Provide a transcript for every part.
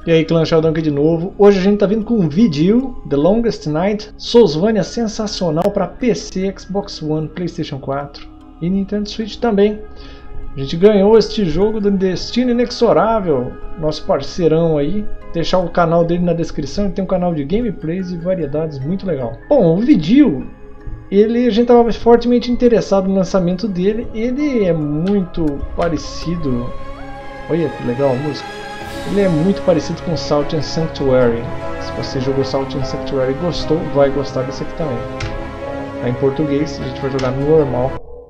E aí, clã Sheldon aqui de novo. Hoje a gente tá vindo com um vídeo, The Longest Night, Soulsvania sensacional para PC, Xbox One, PlayStation 4 e Nintendo Switch também. A gente ganhou este jogo do Destino Inexorável, nosso parceirão aí. Deixar o canal dele na descrição, ele tem um canal de gameplays e variedades muito legal. Bom, o vídeo, a gente estava fortemente interessado no lançamento dele. Ele é muito parecido, olha que legal a música. Ele é muito parecido com Salt and Sanctuary. Se você jogou Salt and Sanctuary e gostou, vai gostar desse aqui também. Tá em português, a gente vai jogar normal.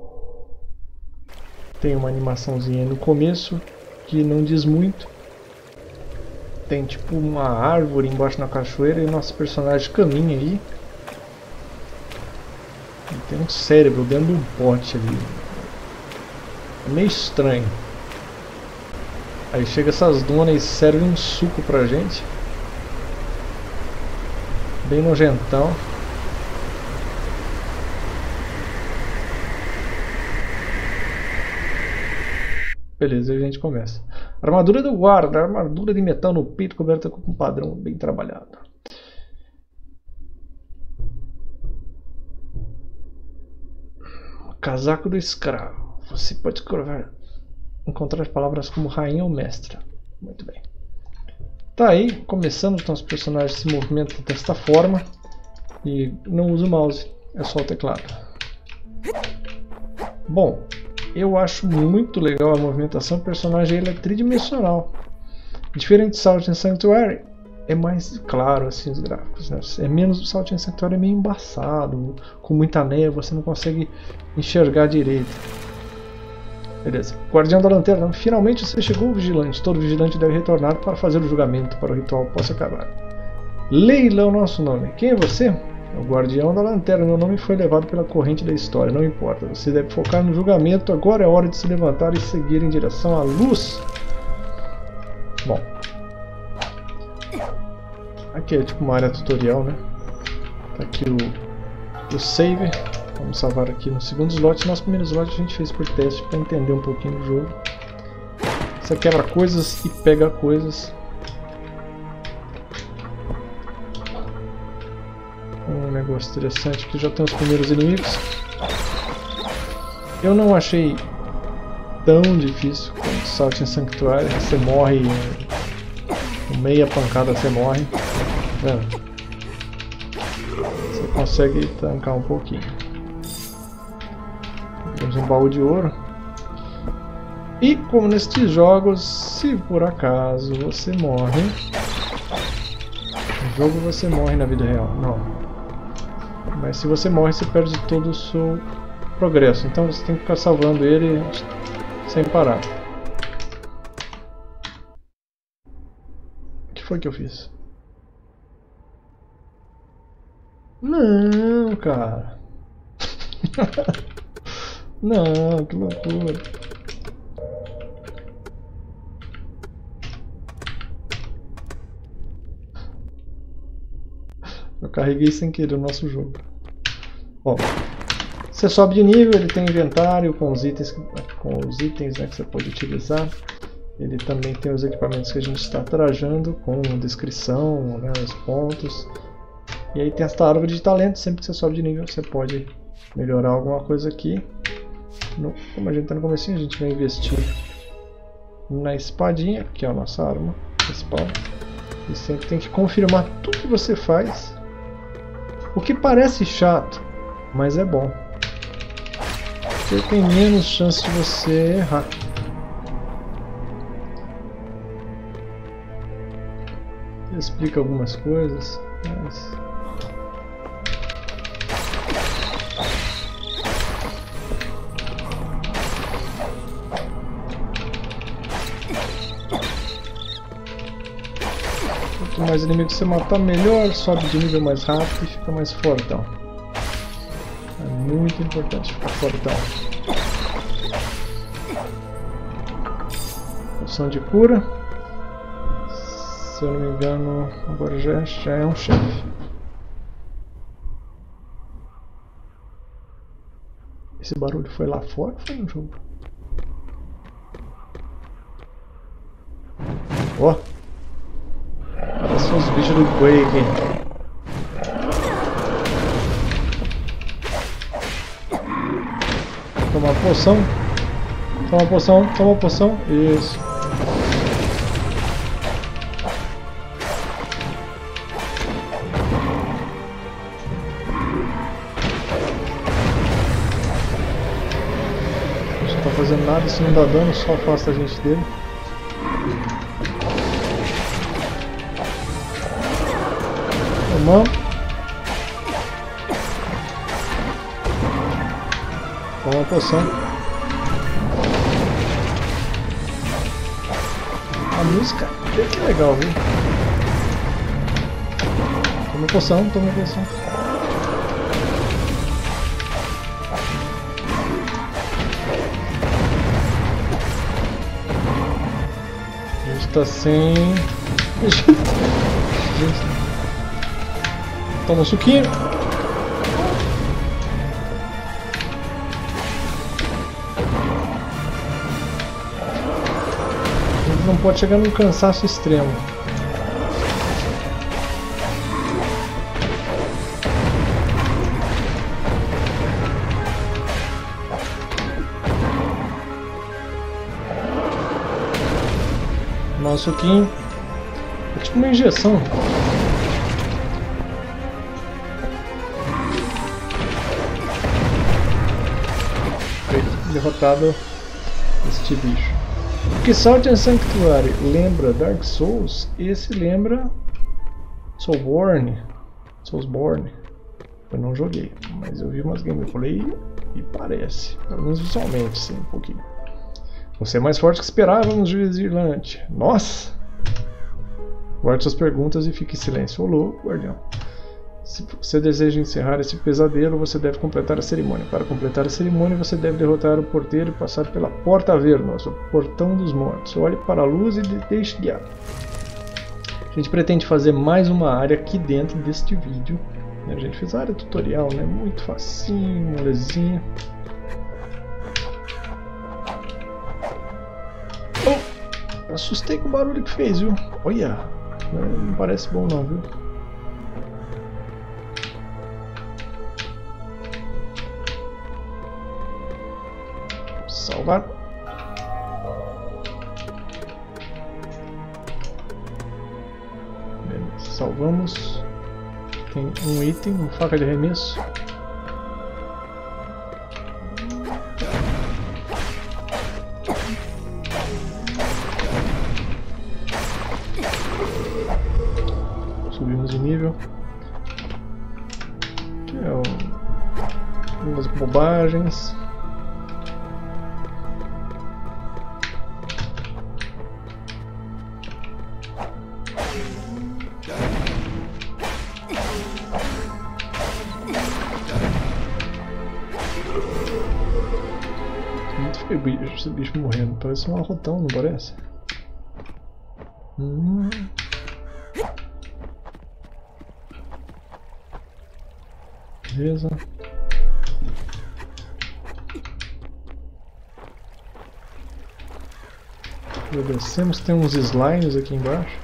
Tem uma animaçãozinha no começo que não diz muito. Tem tipo uma árvore embaixo na cachoeira e nosso personagem caminha aí. E tem um cérebro dentro de um pote ali. É meio estranho. Aí chega essas donas e servem um suco pra gente. Bem nojentão. Beleza, aí a gente começa. Armadura do guarda, armadura de metal no peito coberta com um padrão bem trabalhado. Casaco do escravo. Você pode encontrar palavras como rainha ou mestra. Muito bem. Tá aí, começando, então os personagens se movimentam desta forma. E não usa o mouse, é só o teclado. Bom, eu acho muito legal a movimentação. O personagem ele é tridimensional. Diferente de Salt and Sanctuary, é mais claro assim os gráficos, né? É menos, o Salt and Sanctuary é meio embaçado, com muita névoa, você não consegue enxergar direito. Beleza. Guardião da Lanterna, finalmente você chegou, vigilante. Todo vigilante deve retornar para fazer o julgamento para o ritual possa acabar. Leila é o nosso nome. Quem é você? É o Guardião da Lanterna. Meu nome foi levado pela corrente da história. Não importa. Você deve focar no julgamento. Agora é hora de se levantar e seguir em direção à luz. Bom. Aqui é tipo uma área tutorial, né? Tá aqui o save. Vamos salvar aqui no segundo slot. Nosso primeiro slot a gente fez por teste para entender um pouquinho do jogo. Você quebra coisas e pega coisas. Um negócio interessante que já tem os primeiros inimigos. Eu não achei tão difícil quanto Salt and Sanctuary. Você morre com meia pancada, você morre. Você consegue tancar um pouquinho. Temos um baú de ouro. E como nestes jogos, se por acaso você morre, no jogo você morre na vida real, não. Mas se você morre, você perde todo o seu progresso. Então você tem que ficar salvando ele sem parar. O que foi que eu fiz? Não, cara. Não, que loucura. Eu carreguei sem querer o nosso jogo. Bom, você sobe de nível, ele tem inventário com os itens, né, que você pode utilizar. Ele também tem os equipamentos que a gente está trajando, com descrição, né, os pontos. E aí tem esta árvore de talento, sempre que você sobe de nível você pode melhorar alguma coisa aqui. Como a gente está no comecinho, a gente vai investir na espadinha, que é a nossa arma principal. E sempre tem que confirmar tudo que você faz. O que parece chato, mas é bom. Porque tem menos chance de você errar. Explica algumas coisas, mas... Quanto mais inimigos você matar, melhor, sobe de nível mais rápido e fica mais fortão. É muito importante ficar fortão. Poção de cura. Se eu não me engano, agora já é um chefe. Esse barulho foi lá fora ou foi no jogo? Ó! Os bichos do Quake. Toma poção. Toma poção, toma poção. Isso. Não tá fazendo nada, se não dá dano, só afasta a gente dele. Tomamos. Toma uma poção. A música é que legal, viu? Toma poção, toma poção. A gente tá sem... Toma um suquinho. Não pode chegar num cansaço extremo. Nosso suquinho é tipo uma injeção. Derrotado este bicho. Que Southern Sanctuary lembra Dark Souls, esse lembra Soulsborne. Eu não joguei, mas eu vi umas gameplay e parece, pelo menos visualmente, sim, um pouquinho. Você é mais forte que esperávamos, vigilante. Nossa! Guarde suas perguntas e fique em silêncio. Ô louco, guardião. Se você deseja encerrar esse pesadelo, você deve completar a cerimônia. Para completar a cerimônia, você deve derrotar o porteiro e passar pela Porta Avernos, o Portão dos Mortos. Olhe para a luz e deixe guiar. A gente pretende fazer mais uma área aqui dentro deste vídeo. A gente fez a área tutorial, né? Muito facinho, molezinha. Oh! Assustei com o barulho que fez, viu? Olha! Não parece bom não, viu? Salvar. Beleza, salvamos. Tem um item, uma faca de arremesso. Subimos de nível. Aqui é algumas bobagens. Esse bicho morrendo, parece um arrotão, não parece? Beleza. Descemos, tem uns slimes aqui embaixo.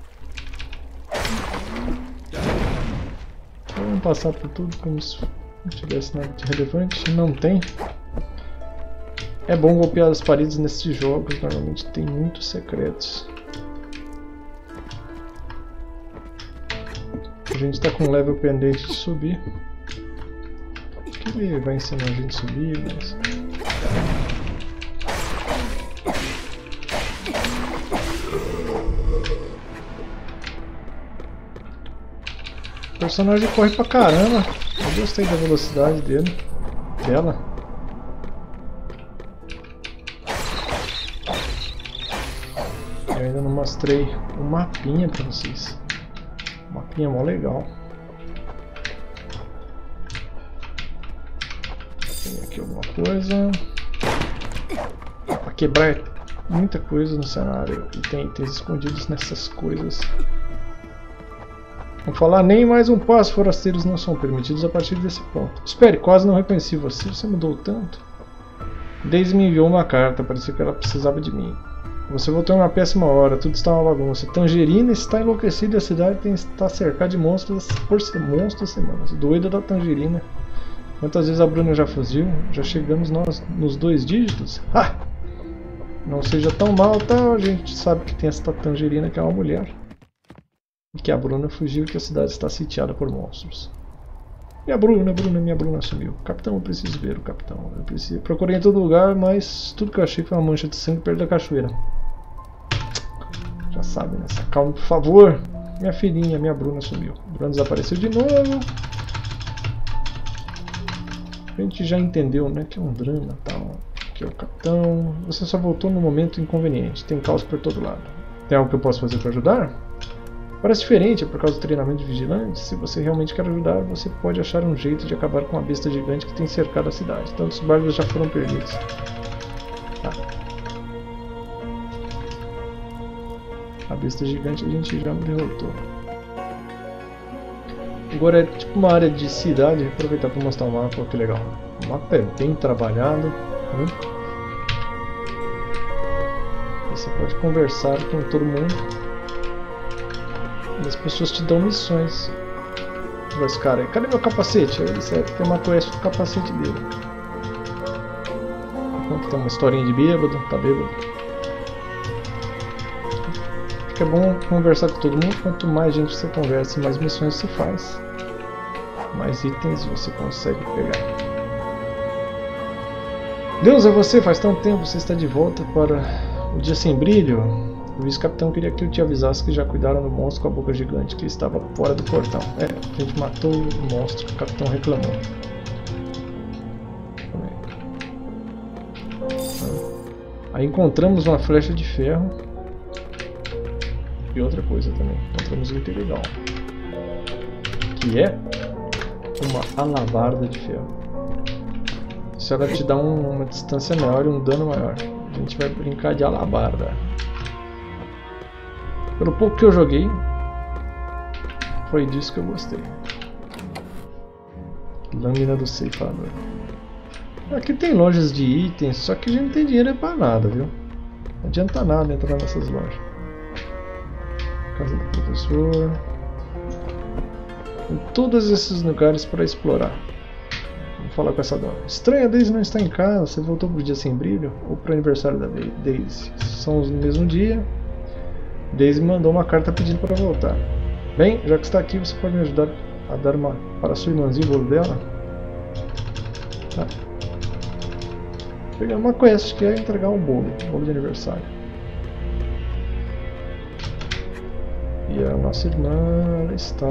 Vamos passar por tudo como se não tivesse nada de relevante. Não tem. É bom golpear as paredes nesses jogos, normalmente tem muitos secretos. A gente está com um level pendente de subir. Ele vai ensinar a gente a subir, mas... O personagem corre pra caramba. Eu gostei da velocidade dela. Eu ainda não mostrei o mapinha pra vocês. O mapinha é mó legal. Tem aqui alguma coisa. Pra quebrar muita coisa no cenário. E tem itens escondidos nessas coisas. Vamos falar, nem mais um passo, forasteiros não são permitidos a partir desse ponto. Espere, quase não reconheci você. Você mudou tanto. Daisy me enviou uma carta, parecia que ela precisava de mim. Você voltou em uma péssima hora, tudo está uma bagunça. Tangerina está enlouquecida e a cidade está cercada de monstros por semanas. Doida da Tangerina. Quantas vezes a Bruna já fugiu? Já chegamos nós nos 2 dígitos? Ha! Não seja tão mal, tá? A gente sabe que tem essa Tangerina que é uma mulher. E que a Bruna fugiu e que a cidade está sitiada por monstros. Minha Bruna sumiu. Capitão, eu preciso ver o capitão. Procurei em todo lugar, mas tudo que eu achei foi uma mancha de sangue perto da cachoeira. Já sabe, né? Se acalme, por favor. Minha filhinha, minha Bruna sumiu. Bruna desapareceu de novo. A gente já entendeu, né? Que é um drama, tal. Que é o capitão. Você só voltou no momento inconveniente. Tem caos por todo lado. Tem algo que eu posso fazer para ajudar? Parece diferente, é por causa do treinamento de vigilantes. Se você realmente quer ajudar, você pode achar um jeito de acabar com a besta gigante que tem cercado a cidade. Tantos bárbaros já foram perdidos. Tá. A besta gigante a gente já derrotou. Agora é tipo uma área de cidade. Vou aproveitar para mostrar o mapa, que legal. O mapa é bem trabalhado. Você pode conversar com todo mundo. E as pessoas te dão missões. Esse cara aí, cadê meu capacete? Aí você tem uma quest do capacete dele. Enquanto tem uma historinha de bêbado, tá bêbado. Acho que é bom conversar com todo mundo. Quanto mais gente você conversa, mais missões você faz, mais itens você consegue pegar. Deus, é você! Faz tanto tempo, você está de volta para o dia sem brilho. O vice-capitão queria que eu te avisasse que já cuidaram do monstro com a boca gigante que estava fora do portão. É, a gente matou o monstro que o capitão reclamou. Aí encontramos uma flecha de ferro. E outra coisa também. Encontramos um item legal. Que é uma alabarda de ferro. Se ela te dá uma distância maior e um dano maior. A gente vai brincar de alabarda. Pelo pouco que eu joguei, foi disso que eu gostei. Lâmina do ceifador. Aqui tem lojas de itens, só que a gente não tem dinheiro pra nada, viu? Não adianta nada entrar nessas lojas. Casa do professor. Tem todos esses lugares para explorar. Vou falar com essa dona. Estranha, a Daisy não está em casa. Você voltou pro dia sem brilho? Ou pro aniversário da Daisy? São no mesmo dia. Daisy mandou uma carta pedindo para voltar. Bem, já que está aqui, você pode me ajudar a dar uma para sua irmãzinha o bolo dela? Tá. Pegar uma quest que é entregar um bolo de aniversário. E a nossa irmã, ela está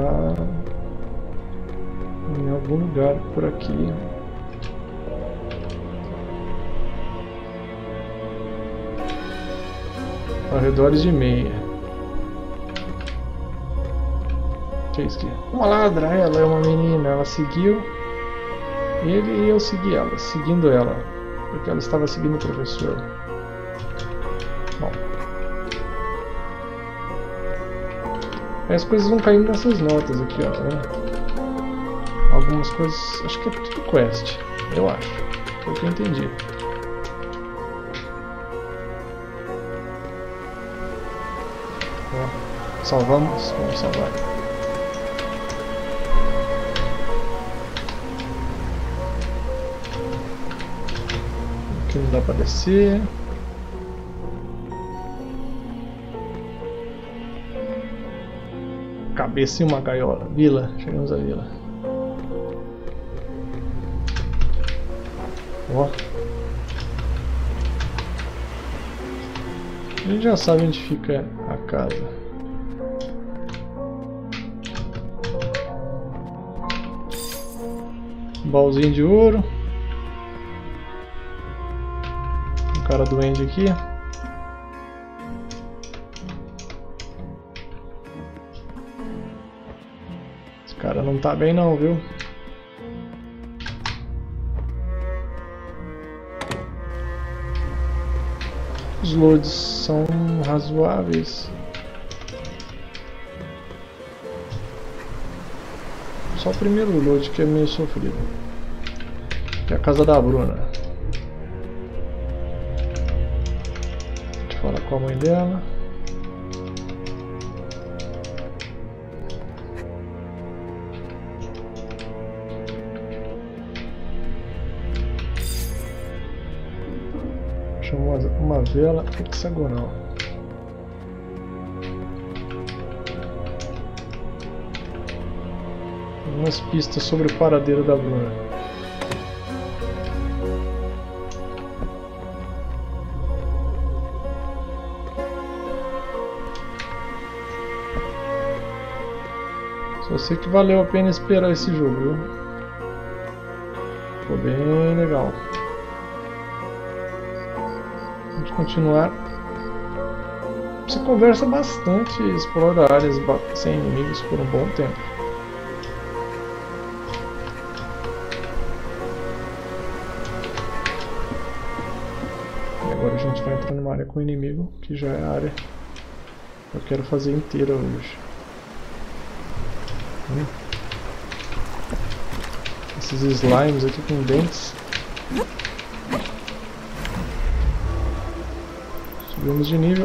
em algum lugar por aqui. Arredores de meia. Que é isso aqui? Uma ladra, ela é uma menina, ela seguiu ele e eu segui ela, seguindo ela, porque ela estava seguindo o professor. Bom, as coisas vão caindo nessas notas aqui, ó, tá vendo? Algumas coisas, acho que é tudo quest, eu acho, foi o que eu entendi. Ó, salvamos, vamos salvar. Aqui não dá pra descer. Cabeça em uma gaiola. Vila, chegamos à vila. Ó. A gente já sabe onde fica a casa. Baúzinho de ouro. Um cara doente aqui. Esse cara não tá bem não, viu? Os loads são razoáveis. Só o primeiro load que é meio sofrido. Que é a casa da Bruna. Deixa eu falar com a mãe dela. Chamou uma vela hexagonal. Algumas pistas sobre o paradeiro da Bruna. Só sei que valeu a pena esperar esse jogo, viu? Ficou bem legal. Vamos continuar. Você conversa bastante e explora áreas sem inimigos por um bom tempo. E agora a gente vai entrar numa área com inimigo, que já é a área que eu quero fazer inteira hoje. Esses slimes aqui com dentes. Subimos de nível.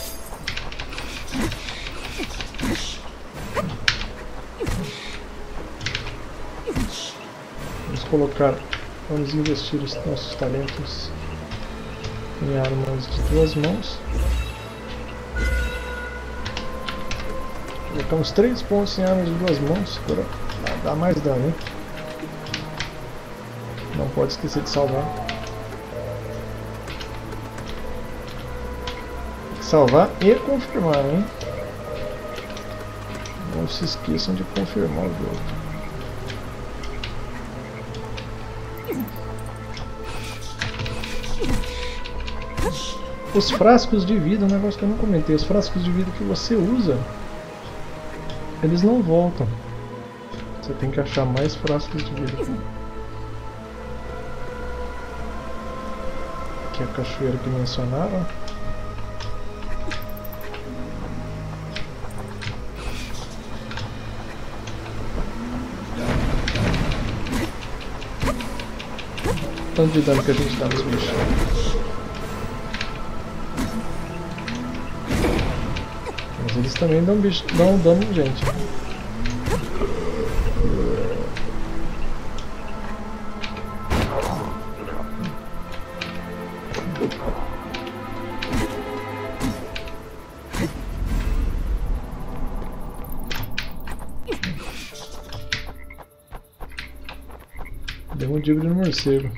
Vamos investir os nossos talentos em armas de 2 mãos. Colocamos 3 pontos em armas de 2 mãos. Agora dá mais dano, hein? Não pode esquecer de salvar. Salvar e confirmar, hein? Não se esqueçam de confirmar o jogo. Os frascos de vida, um negócio que eu não comentei. Os frascos de vida que você usa, eles não voltam. Você tem que achar mais frascos de vida. Aqui é a cachoeira que mencionaram. Tanto de dano que a gente dá nos bichos. Mas eles também dão dano em gente. Deu um digo de morcego.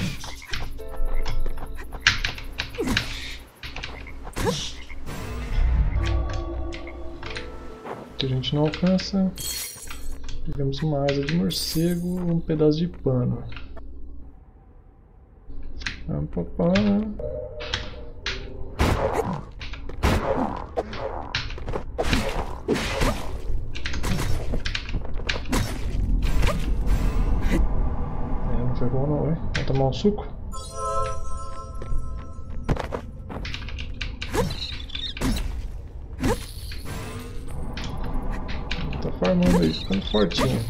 Que a gente não alcança. Pegamos uma asa de morcego, um pedaço de pano. Não foi bom não, hein? Vamos tomar um suco? Farmando aí, ficando fortinho.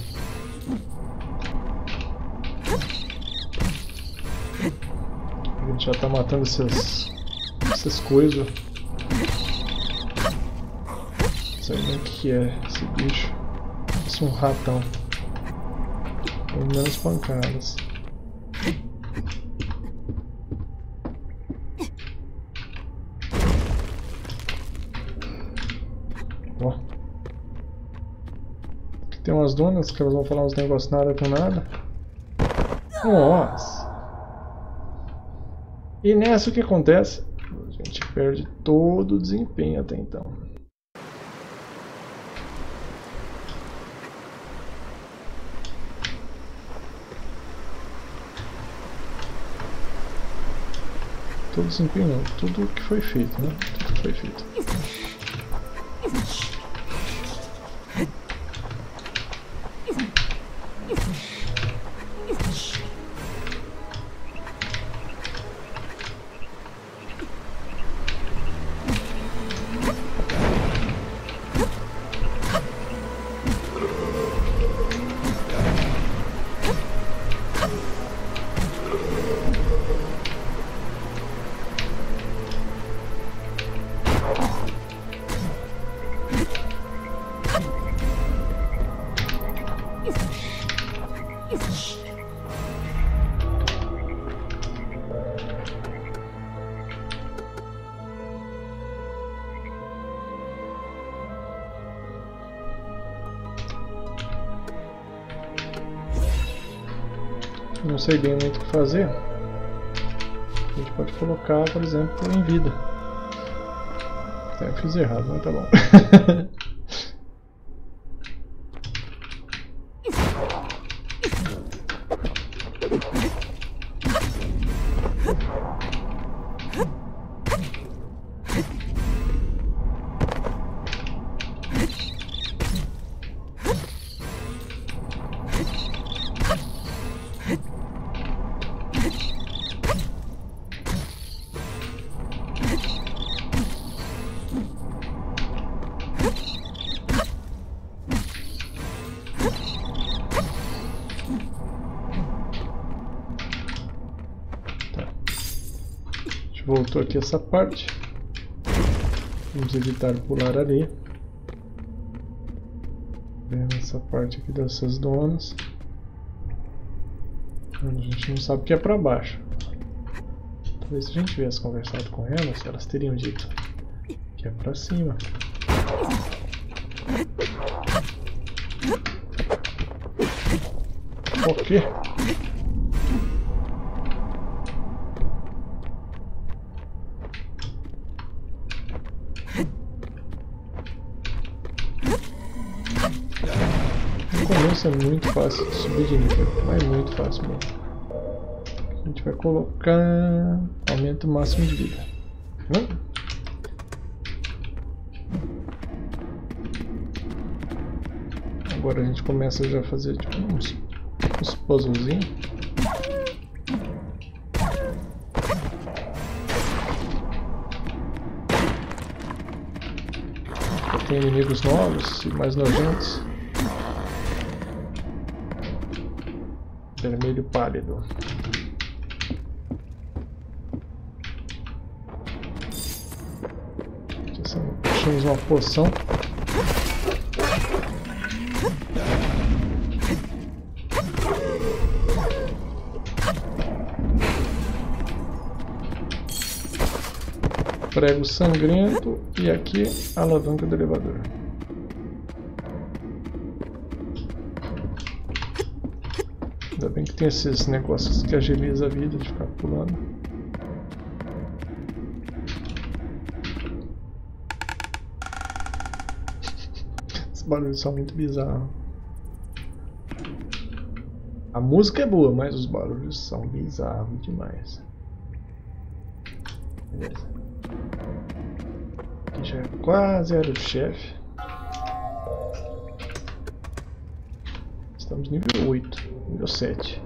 A gente já tá matando essas coisas. Não sei nem o que é esse bicho. Parece um ratão. Com menos pancadas. Ó. Tem umas donas que elas vão falar uns negócios nada com nada. Nossa! E nessa o que acontece? A gente perde todo o desempenho até então. Todo o desempenho não, tudo o que foi feito, né? Tudo que foi feito. não sei bem muito o que fazer, a gente pode colocar, por exemplo, em vida. Eu fiz errado, mas tá bom. Voltou aqui essa parte. Vamos evitar pular ali. Vendo essa parte aqui dessas donas. A gente não sabe o que é para baixo. Talvez se a gente tivesse conversado com elas teriam dito que é para cima. O quê? Isso é muito fácil de subir de nível, mas muito fácil mesmo. A gente vai colocar aumento máximo de vida. Agora a gente começa já a fazer tipo, uns puzzlezinhos. Tem inimigos novos e mais nojentos. Vermelho pálido. Achamos uma poção. Prego sangrento e aqui a alavanca do elevador. Ainda bem que tem esses negócios que agilizam a vida de ficar pulando. Esses barulhos são muito bizarros. A música é boa, mas os barulhos são bizarros demais. Beleza. Aqui já é quase a área do chefe. Estamos nível 8, nível 7.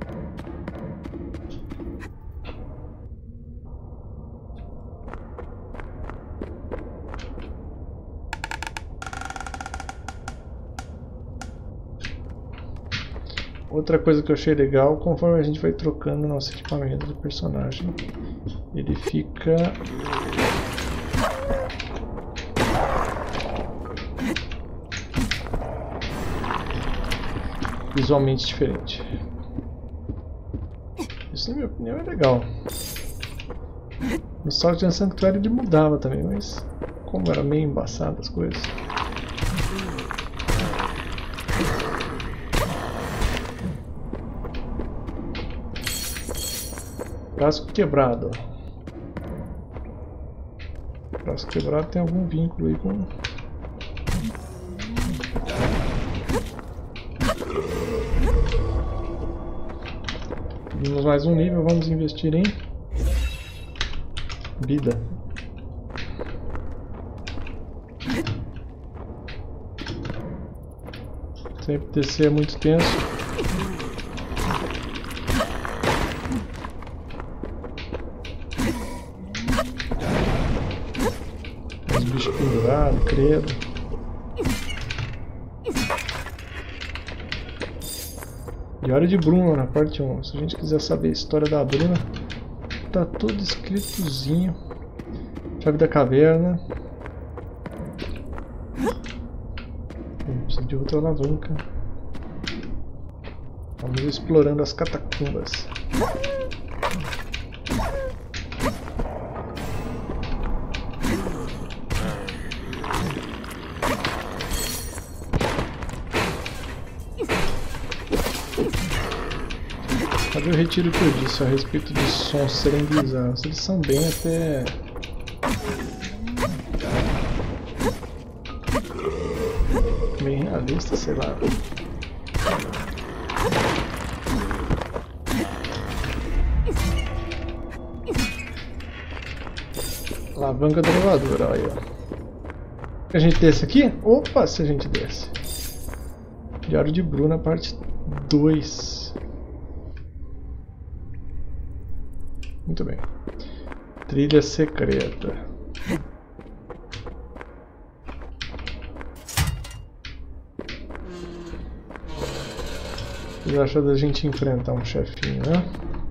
Outra coisa que eu achei legal, conforme a gente vai trocando nosso equipamento do personagem, ele fica visualmente diferente. Isso, na minha opinião, é legal. No Sgt. Sanctuary ele mudava também, mas como era meio embaçado as coisas. Frasco quebrado. Frasco quebrado tem algum vínculo aí com... Temos mais um nível, vamos investir em vida. Sempre descer é muito tenso. Os bichos pendurados, credo. Diário de Bruno na parte 1. Se a gente quiser saber a história da Bruna, tá tudo escritozinho. Chave da caverna. Precisa de outra alavanca. Vamos explorando as catacumbas. Eu retiro o que eu disse a respeito dos sons serem bizarros. Eles são bem até... bem realistas, sei lá. Alavanca do elevador, olha aí, ó. Se a gente desce aqui? Opa, se a gente desce. Diário de Bruna, parte 2. Muito bem. Trilha secreta. O que acha da gente enfrentar um chefinho, né?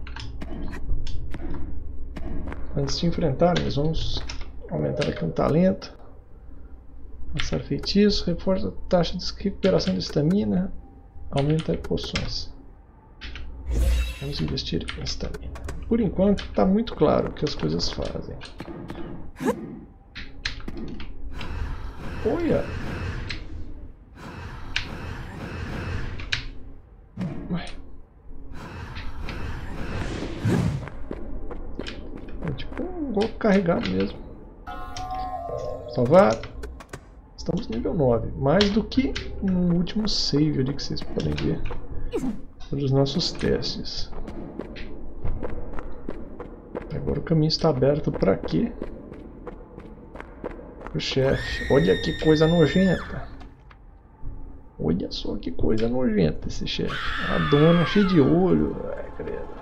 Antes de enfrentarmos, vamos aumentar aqui um talento. Lançar feitiço, reforça a taxa de recuperação de estamina, aumenta poções. Vamos investir em estamina. Por enquanto está muito claro o que as coisas fazem. Olha! Ué. É tipo um golpe carregado mesmo. Salvar. Estamos no nível 9. Mais do que no último save ali que vocês podem ver. Para os nossos testes. Agora o caminho está aberto para quê? Para o chefe. Olha que coisa nojenta. Olha só que coisa nojenta esse chefe. A dona cheia de olho. Ai, credo.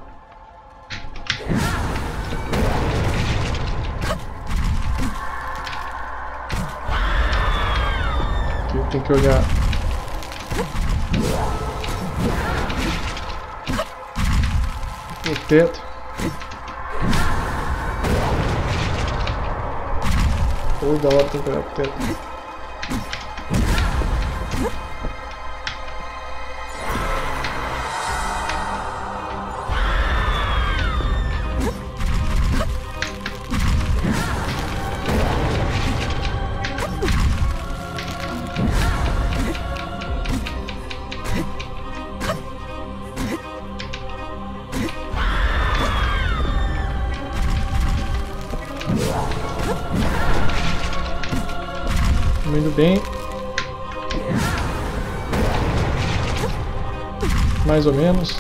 Aqui eu tenho que olhar. O teto. Toda hora tem que olhar pro teto. Indo bem. Mais ou menos.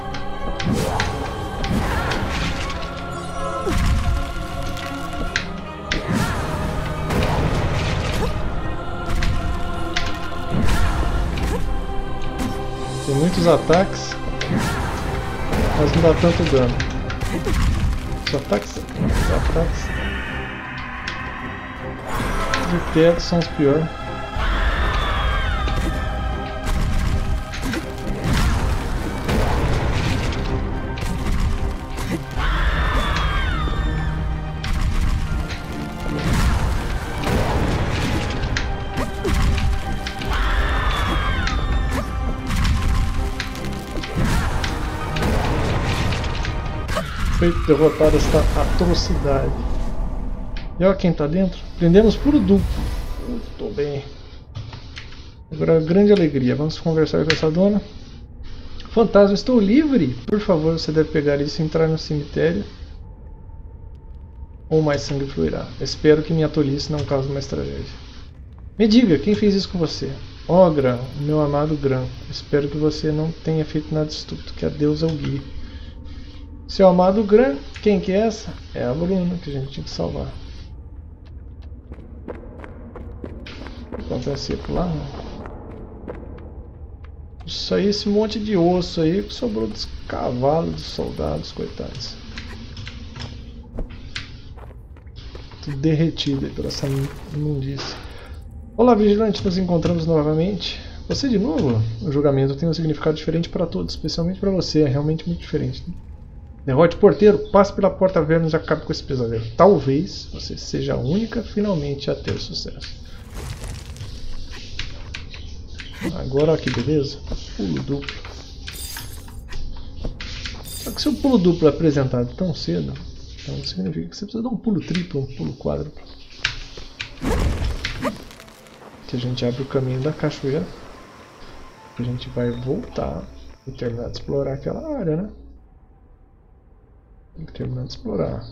Tem muitos ataques, mas não dá tanto dano. Os ataques de teto são os piores. Foi derrotar esta atrocidade. E olha quem tá dentro. Prendemos puro duplo. Tô bem. Agora, grande alegria. Vamos conversar com essa dona. Fantasma, estou livre. Por favor, você deve pegar isso e entrar no cemitério. Ou mais sangue fluirá. Espero que minha tolice não cause mais tragédia. Me diga, quem fez isso com você? Oh, Gran, meu amado Gran. Espero que você não tenha feito nada estúpido. Que a deusa o guie. Seu amado Gran, quem que é essa? É a Bruna que a gente tinha que salvar. Acontece por lá, não. Isso aí, esse monte de osso aí que sobrou dos cavalos, dos soldados, coitados. Tudo derretido aí por essa imundícia. Olá, vigilante, nos encontramos novamente. Você de novo? O julgamento tem um significado diferente para todos, especialmente para você, é realmente muito diferente. Derrote o porteiro, passe pela porta Vênus e acabe com esse pesadelo. Talvez você seja a única finalmente a ter sucesso. Agora olha que beleza, pulo duplo. Só que se o pulo duplo é apresentado tão cedo, então significa que você precisa dar um pulo triplo, um pulo quádruplo. Que a gente abre o caminho da cachoeira. A gente vai voltar e terminar de explorar aquela área, né? Tem que terminar de explorar.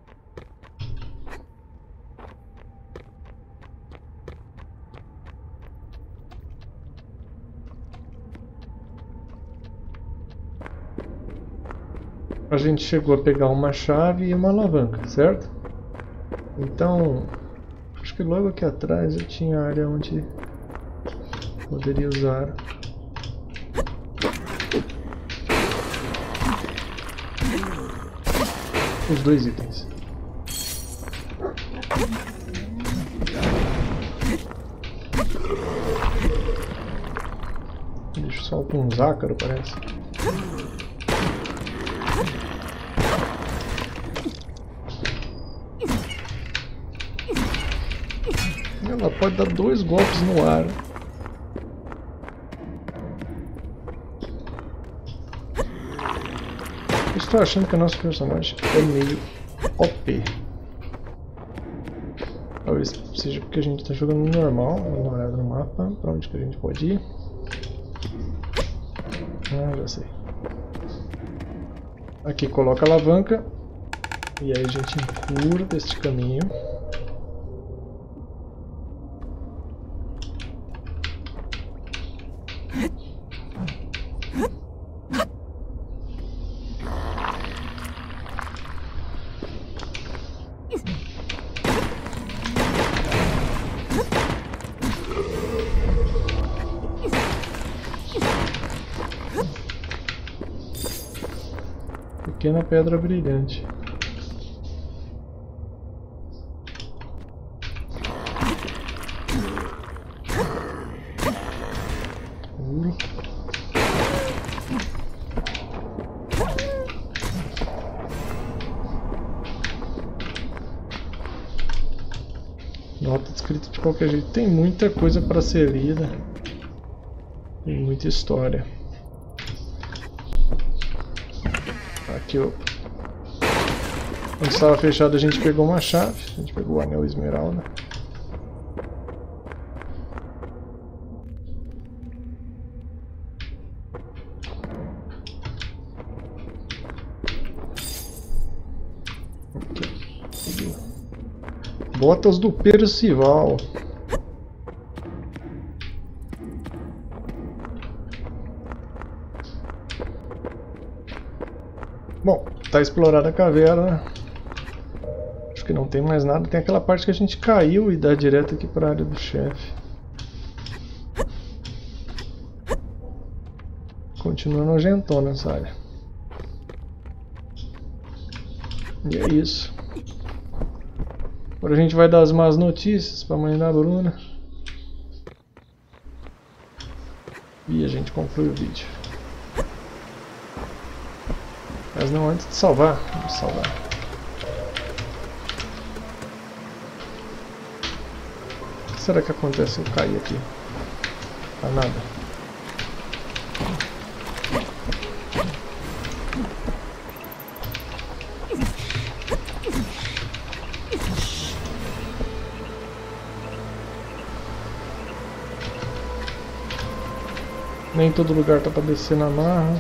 A gente chegou a pegar uma chave e uma alavanca, certo? Então, acho que logo aqui atrás eu tinha a área onde poderia usar. Os dois itens. Deixa eu soltar um zácaro, parece. Ela pode dar 2 golpes no ar. Estou achando que o nosso personagem é meio OP. Talvez seja porque a gente está jogando no normal. Vamos dar uma olhada no mapa. Para onde que a gente pode ir? Ah, já sei. Aqui coloca a alavanca. E aí a gente encurta este caminho. Pequena pedra brilhante. Ouro. Nota escrita de qualquer jeito. Tem muita coisa para ser lida. Tem muita história. Aqui, ó. Quando estava fechado a gente pegou uma chave. A gente pegou o anel esmeralda. Aqui. Botas do Percival. Bom, tá explorada a caverna. Acho que não tem mais nada. Tem aquela parte que a gente caiu e dá direto aqui para a área do chefe. Continua nojentona essa área. E é isso. Agora a gente vai dar as más notícias para a mãe da Bruna. E a gente conclui o vídeo. Mas não antes de salvar. Vamos salvar. O que será que acontece se eu cair aqui? Tá nada. Nem todo lugar tá pra descer na marra.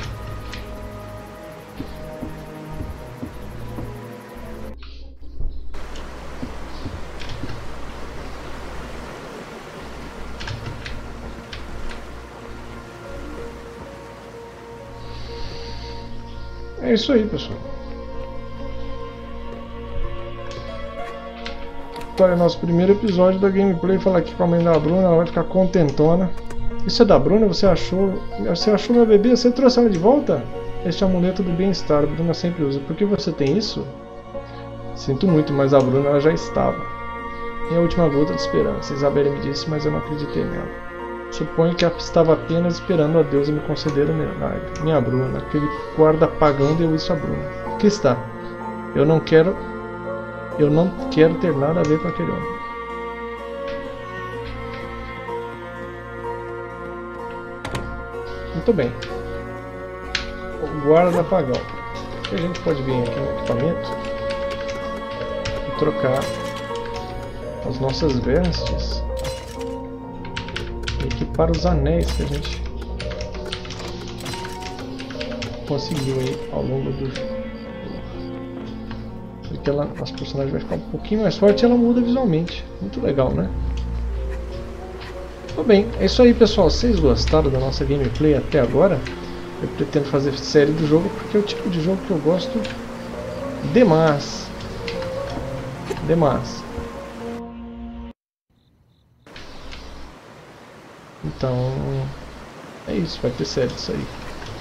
É isso aí, pessoal. Então é nosso primeiro episódio da gameplay. Falar aqui com a mãe da Bruna, ela vai ficar contentona. Isso é da Bruna? Você achou meu bebê? Você trouxe ela de volta? Este amuleto do bem-estar, a Bruna sempre usa. Por que você tem isso? Sinto muito, mas a Bruna ela já estava. Minha última gota de esperança. Isabelle me disse, mas eu não acreditei nela. Suponho que ela estava apenas esperando a Deus me conceder o milagre. Minha Bruna, aquele guarda pagão deu isso a Bruna. Aqui está. Eu não quero ter nada a ver com aquele homem. Muito bem. O guarda pagão. A gente pode vir aqui no equipamento e trocar as nossas vestes e equipar os anéis que a gente conseguiu aí ao longo do jogo. porque ela, nosso personagem vai ficar um pouquinho mais forte e ela muda visualmente. Muito legal, né? Tudo bem, é isso aí, pessoal. Vocês gostaram da nossa gameplay até agora? Eu pretendo fazer série do jogo porque é o tipo de jogo que eu gosto demais. Demais. Então, é isso, vai ter série disso aí.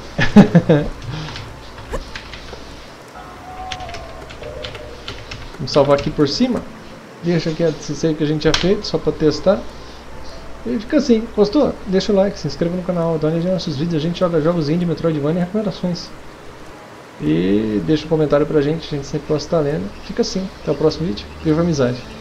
Vamos salvar aqui por cima. Deixa aqui esse aí que a gente já fez, só para testar. E fica assim, gostou? Deixa o like, se inscreva no canal, dá uma olhadinha nos nossos vídeos, a gente joga jogos indie, Metroidvania e recomendações. E deixa um comentário pra gente, a gente sempre gosta de estar lendo. Fica assim, até o próximo vídeo, viva a amizade!